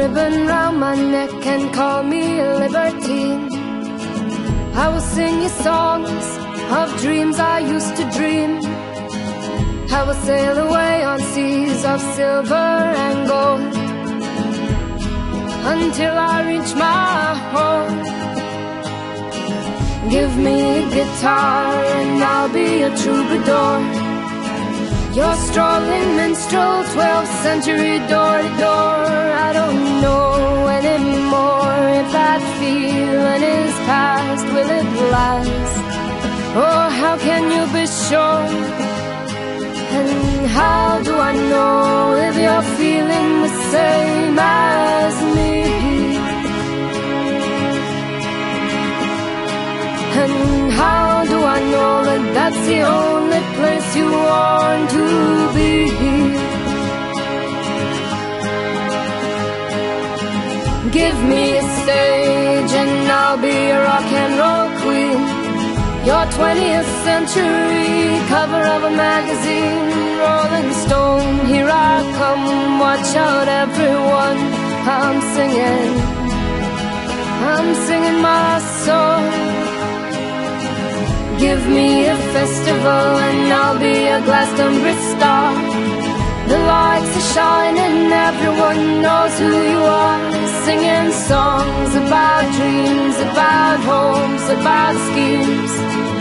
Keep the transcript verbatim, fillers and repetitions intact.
ribbon round my neck and call me a libertine. I will sing you songs of dreams I used to dream. I will sail away on seas of silver and gold until I reach my home. Give me a guitar and I'll be a troubadour, your strolling minstrel, twelfth century door to door. I don't know anymore if that feeling is past, will it last? Oh, how can you be sure? And how do I know if you're feeling the same as me? And how do I know that that's the only place you want to be? Give me a stage and I'll be a rock and roll queen, your twentieth century cover of a magazine. Rolling Stone, here I come, watch out everyone. I'm singing, I'm singing my song. Give me a festival and I'll be a Glastonbury star. The lights are shining, everyone knows who you are. Singing songs about dreams, about homes, about schemes.